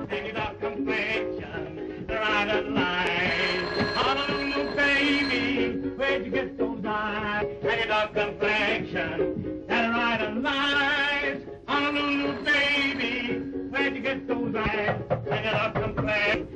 and your dark complexion, right and light. Honolulu, baby, where'd you get those eyes? And your dark complexion, that right and light. Honolulu, baby, where'd you get those eyes? And your dark complexion.